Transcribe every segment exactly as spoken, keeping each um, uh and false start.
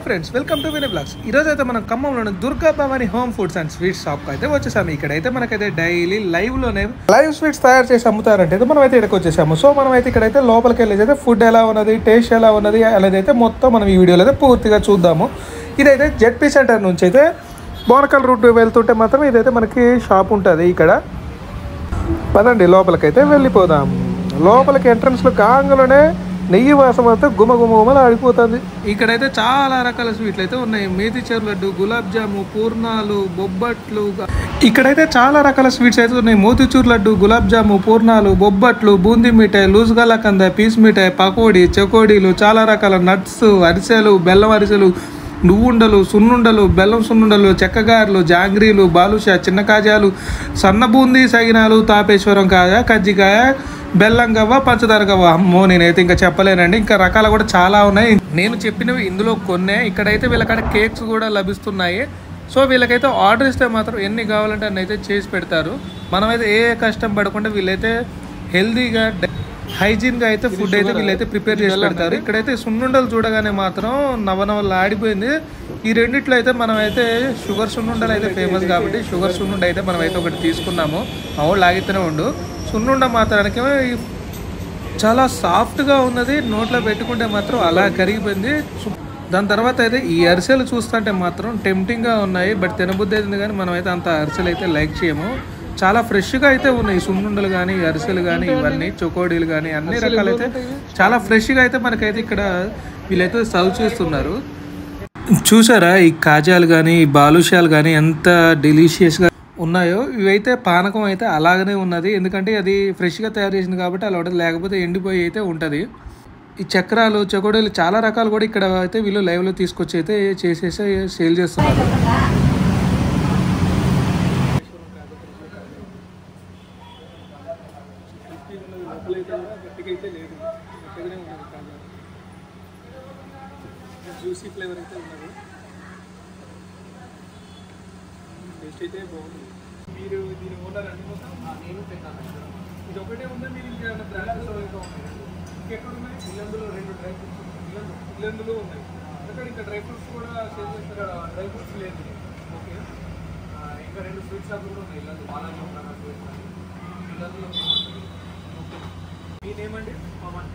Friends, welcome to Vinay blogs. ఈరోజు అయితే మనం ఖమ్మంలోని Durga Bhavani home foods and sweets షాప్కి అయితే వచ్చేసాము. ఇక్కడైతే మనకైతే డైలీ లైవ్లోనే లైవ్ స్వీట్స్ తయారు చేసి అమ్ముతారంటే మనం అయితే ఇక్కడికి వచ్చేసాము. సో మనం అయితే ఇక్కడైతే లోపలికి వెళ్ళేది అయితే ఫుడ్ ఎలా ఉన్నది, టేస్ట్ ఎలా ఉన్నది అనేది మొత్తం మనం ఈ వీడియోలో అయితే పూర్తిగా చూద్దాము. ఇదైతే జెడ్పీ సెంటర్ నుంచి అయితే బోనకల్ రూట్ వెళ్తుంటే మాత్రం ఇదైతే మనకి షాప్ ఉంటుంది. ఇక్కడ పదండి లోపలికైతే వెళ్ళిపోదాం. లోపలికి ఎంట్రన్స్లో కాంగలోనే నెయ్యి వాసన అయితే గుమ గుమ గుమలు ఆడిపోతుంది. ఇక్కడైతే చాలా రకాల స్వీట్లు అయితే ఉన్నాయి. మేతిచర్ లడ్డు, గులాబ్ జాము, పూర్ణాలు, బొబ్బట్లు. ఇక్కడైతే చాలా రకాల స్వీట్స్ అయితే ఉన్నాయి. మోతిచూర్ లడ్డు, గులాబ్ జాము, పూర్ణాలు, బొబ్బట్లు, బూందీ మిఠాయి, లూజ్ గలకంద, పీస్ మిఠాయి, పకోడీ, చకోడీలు, చాలా రకాల నట్స్, అరిసెలు, బెల్లం అరిసెలు, నువ్వుండలు, సున్నుండలు, బెల్లం సున్నుండలు, చెక్కగారెలు, జాంగ్రీలు, బాలుషా, చిన్న కాజాలు, సన్న బూందీ సగినాలు, తాపేశ్వరం కాజ, కజ్జికాయ, బెల్లం గవ్వ, పంచదార గవ్వ. అమ్మో నేనైతే ఇంకా చెప్పలేనండి. ఇంకా రకాలు కూడా చాలా ఉన్నాయి. నేను చెప్పినవి ఇందులో కొన్నే. ఇక్కడైతే వీళ్ళకాడ కేక్స్ కూడా లభిస్తున్నాయి. సో వీళ్ళకైతే ఆర్డర్ ఇస్తే మాత్రం ఎన్ని కావాలంటే అన్ని అయితే చేసి పెడతారు. మనమైతే ఏ కష్టం పడకుండా వీళ్ళైతే హెల్తీగా హైజీన్గా అయితే ఫుడ్ అయితే వీళ్ళైతే ప్రిపేర్ చేసి పెడతారు. ఇక్కడైతే సున్నుండలు చూడగానే మాత్రం నవనవలు ఆడిపోయింది. ఈ రెండిట్లో అయితే మనం అయితే షుగర్ సున్నుండలు అయితే ఫేమస్ కాబట్టి షుగర్ సున్నుండ అయితే మనం అయితే ఒకటి తీసుకున్నాము. మా వాళ్ళు లాగితేనే ఉండు. సున్నుండ మాత్రానికి చాలా సాఫ్ట్గా ఉన్నది. నోట్లో పెట్టుకుంటే మాత్రం అలా కరిగిపోయింది. దాని తర్వాత అయితే ఈ అరిసెలు చూస్తుంటే మాత్రం టెంప్టింగ్గా ఉన్నాయి. బట్ తినబుద్ధి అవుతుంది కానీ మనం అయితే అంత అరిసెలు అయితే లైక్ చేయము. చాలా ఫ్రెష్గా అయితే ఉన్నాయి సున్నుండలు కానీ, అరిసెలు కానీ, ఇవన్నీ చకోడీలు కానీ అన్ని రకాలు అయితే చాలా ఫ్రెష్గా అయితే మనకైతే ఇక్కడ వీళ్ళైతే సర్వ్ చేస్తున్నారు. చూసారా ఈ కాజాలు కానీ, ఈ బాలుషాలు కానీ ఎంత డెలిషియస్గా ఉన్నాయో. ఇవైతే పానకం అయితే అలాగనే ఉన్నది. ఎందుకంటే అది ఫ్రెష్గా తయారు చేసింది కాబట్టి అలా ఉంటుంది. లేకపోతే ఎండిపోయి అయితే ఉంటుంది. ఈ చక్రాలు, చకోడీలు చాలా రకాలు కూడా ఇక్కడ అయితే వీళ్ళు లైవ్లో తీసుకొచ్చి అయితే చేసేసి సేల్ చేస్తున్నారు. జ్యూసీ ఫ్లేవర్ అయితే ఉన్నది. టేస్ట్ అయితే బాగుంది. మీరు దీని ఓనర్ అండి? నేను పెట్టాను. ఇది ఒకటే ఉందా? మీరు ఇంకా బ్రాంచెస్ ఇంకా ఉన్నాయి? ఇంకెక్కడ ఉన్నాయి? ఇల్లందులో రెండు డ్రై ఫ్రూట్స్ ఇల్లందు ఇల్లందులో ఉన్నాయి. అక్కడ ఇంకా డ్రై ఫ్రూట్స్ కూడా సేల్ చేస్తారు. డ్రై ఫ్రూట్స్ లేదు. ఓకే. ఇంకా రెండు స్వీట్ షాప్లు కూడా ఉన్నాయి. ఇల్లందు బాలాజీ ఇల్లందులో ఓకే. మీ నేమ్ అండి? పవన్.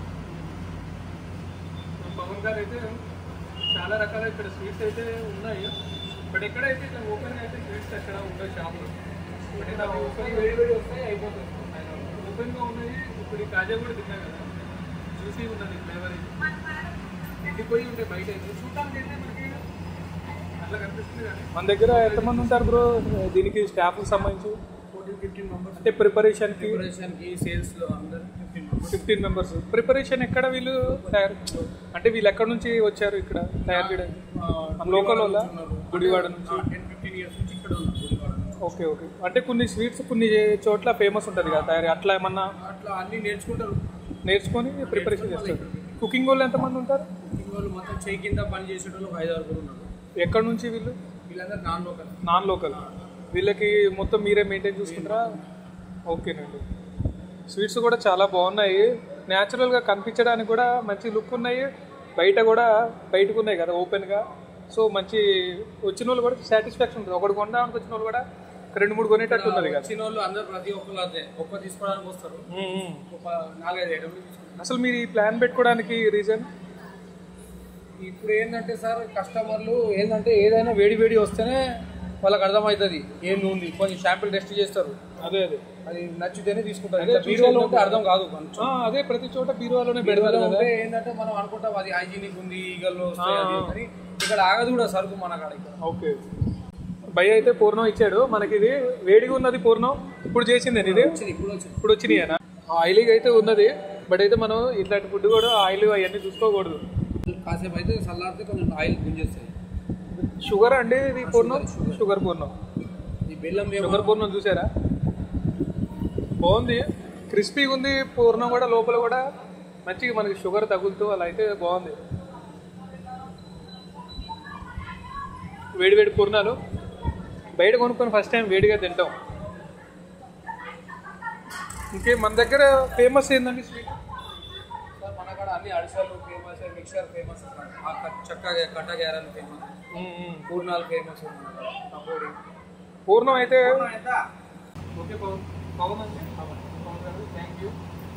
పవన్ గారు అయితే చాలా రకాల ఇక్కడ స్వీట్స్ అయితే ఉన్నాయి. బట్ ఎక్కడైతే ఇట్లా ఓపెన్గా అయితే స్వీట్స్ ఎక్కడ ఉంటాయి షాప్లో. బట్ అయితే అవి ఓపెన్ వేడి వేడి వస్తాయి, అయిపోతాయి. ఓపెన్గా ఉన్నాయి. ఇప్పుడు ఈ కాజా కూడా తిన్నాయి కదా, జ్యూసీ ఉన్నది ఫ్లేవర్. ఎండిపోయి ఉంటాయి బయట అయితే చూడటానికి అయితే మనకి అట్లా కనిపిస్తుంది. కానీ మన దగ్గర ఎంతమంది ఉంటారు బ్రో దీనికి స్టాఫ్కి సంబంధించి? Fourteen fifteen members. అంటే ప్రిపరేషన్కి ప్రిపరేషన్కి సేల్స్లో అందరు fifteen members fifteen members preparation ఎక్కడ వీళ్ళు తయారు అంటే వీళ్ళు ఎక్కడ నుంచి వచ్చారు ఇక్కడ తయారు చేయడానికి? లోకల్ వాళ్ళ గుడివాడ నుంచి టెన్ ఫిఫ్టీన్ ఇయర్స్ నుంచి ఇక్కడ గుడివాడ. Okay okay. అంటే కొన్ని స్వీట్స్ కొన్ని చోట్ల ఫేమస్ ఉంటుంది కదా తయారీ, అట్లా ఏమన్నా? అట్లా అన్నీ నేర్చుకుంటారు. నేర్చుకొని ప్రిపరేషన్ చేస్తారు. కుకింగ్ వాళ్ళు ఎంతమంది ఉంటారు? కుకింగ్ వాళ్ళు మొత్తం చేయి కింద పని చేసేటోళ్ళు ఐదు ఆరుగురు ఉన్నారు. ఎక్కడ నుంచి వీళ్ళు? వీళ్ళందరూ నాన్ లోకల్. Non local. వీళ్ళకి మొత్తం మీరే మెయింటైన్ చూసుకుంటారా? ఓకేనండి. స్వీట్స్ కూడా చాలా బాగున్నాయి. న్యాచురల్గా కనిపించడానికి కూడా మంచి లుక్ ఉన్నాయి. బయట కూడా బయటకు ఉన్నాయి కదా ఓపెన్గా. సో మంచి వచ్చిన వాళ్ళు కూడా సాటిస్ఫాక్షన్ ఉంటుంది. ఒకటి కొనడానికి వచ్చిన వాళ్ళు కూడా రెండు మూడు కొనేటట్టు ఉన్నది కదా. వచ్చిన వాళ్ళు అందరూ ప్రతి ఒక్కరు అదే ఒక్క తీసుకోవడానికి వస్తారు. ఒక నాలుగైదు ఐటమ్లు తీసుకుంటారు. అసలు మీరు ఈ ప్లాన్ పెట్టుకోవడానికి రీజన్? ఇప్పుడు ఏంటంటే సార్ కస్టమర్లు ఏంటంటే ఏదైనా వేడి వేడి వస్తేనే వాళ్ళకి అర్థమవుతుంది ఏం ఉంది. కొంచెం శాంపిల్ టెస్ట్ చేస్తారు. అదే అదే అది నచ్చితేనే తీసుకుంటారు. బీరువాలో ఉంటే అర్థం కాదు. అదే ప్రతి చోట బీరువాలోనే పెడతారు. అంటే ఏంటంటే మనం అనుకుంటాం అది హైజీనిక్ ఉంది, ఈగల్లో వస్తాయి. ఇక్కడ ఆగదు కూడా సరుకు మన కాడ. ఓకే. భయ అయితే పూర్ణం ఇచ్చాడు మనకి. ఇది వేడిగా ఉన్నది పూర్ణం. ఇప్పుడు చేసింది ఇది ఇప్పుడు వచ్చినాయి. ఆయిల్గా అయితే ఉన్నది. బట్ అయితే మనం ఇట్లాంటి ఫుడ్ కూడా ఆయిల్ అవన్నీ చూసుకోకూడదు. కాసేపు అయితే చల్లారితే కొంచెం ఆయిల్ గుంజేస్తాయి. షుగర్ అండి ఇది పూర్ణం? షుగర్ పూర్ణం. ఈ బెల్లం షుగర్ పూర్ణం చూసారా? బాగుంది, క్రిస్పీగా ఉంది. పూర్ణం కూడా లోపల కూడా మంచిగా మనకి షుగర్ తగులుతూ అలా అయితే బాగుంది. వేడి వేడి పూర్ణాలు బయట కొనుక్కొని ఫస్ట్ టైం వేడిగా తింటాం. ఇంకే మన దగ్గర ఫేమస్ ఏందండి స్వీట్? మన అక్కడ అన్ని అడిసలు ఫేమస్, మిక్సర్ ఫేమస్, చక్కగా కట్ట గ్యారల్ ఫేమస్, పూర్ణాలు ఫేమస్. పకోడీ పూర్ణం అయితే ఓకే పవన్ పవన్ అంటే థ్యాంక్ యూ.